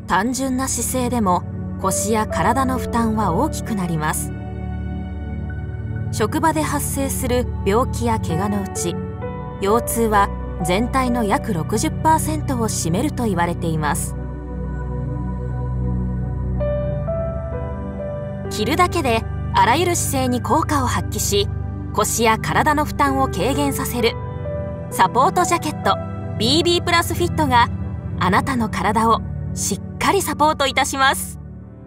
単純な姿勢でも腰や体の負担は大きくなります。職場で発生する病気や怪我のうち、腰痛は全体の約 60% を占めると言われています。着るだけであらゆる姿勢に効果を発揮し、腰や体の負担を軽減させるサポートジャケット BB プラスフィットがあなたの体をしっかりサポートいたします。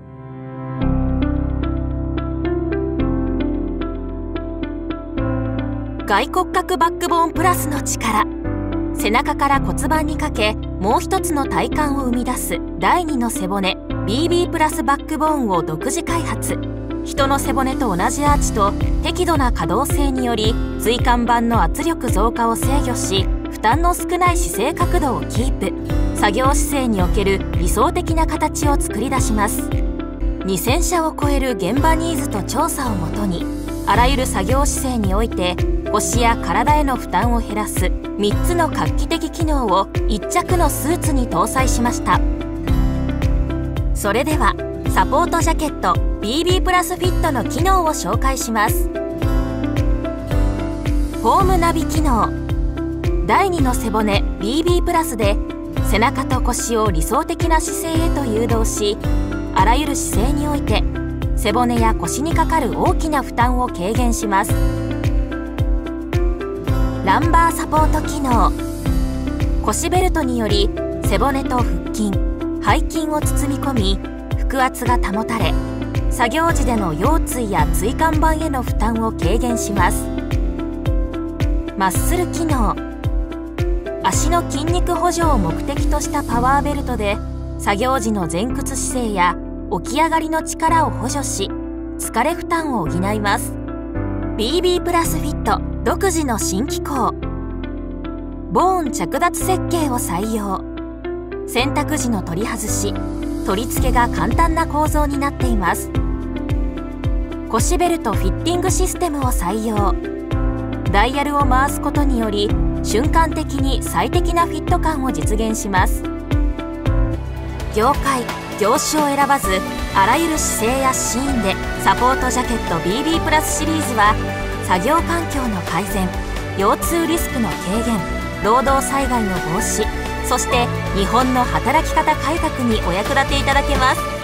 外骨格バックボーンプラスの力、背中から骨盤にかけもう一つの体幹を生み出す第2の背骨 BB プラスバックボーンを独自開発。人の背骨と同じアーチと適度な可動性により椎間板の圧力増加を制御し、負担の少ない姿勢角度をキープ。作業姿勢における理想的な形を作り出します。2000社を超える現場ニーズと調査をもとに、あらゆる作業姿勢において腰や体への負担を減らす3つの画期的機能を1着のスーツに搭載しました。それではサポートジャケット BB プラスフィットの機能を紹介します。ホームナビ機能。第2の背骨 BB プラスで背中と腰を理想的な姿勢へと誘導し、あらゆる姿勢において背骨や腰にかかる大きな負担を軽減します。ランバーサポート機能。腰ベルトにより背骨と腹筋、背筋を包み込み、腹圧が保たれ、作業時での腰椎や椎間板への負担を軽減します。マッスル機能。足の筋肉補助を目的としたパワーベルトで作業時の前屈姿勢や起き上がりの力を補助し、疲れ負担を補います。 BB プラスフィット独自の新機構、ボーン着脱設計を採用。洗濯時の取り外し、取り付けが簡単な構造になっています。腰ベルトフィッティングシステムを採用。ダイヤルを回すことにより瞬間的に最適なフィット感を実現します。業界業種を選ばず、あらゆる姿勢やシーンでサポートジャケット BB プラスシリーズは作業環境の改善、腰痛リスクの軽減、労働災害の防止、そして日本の働き方改革にお役立ていただけます。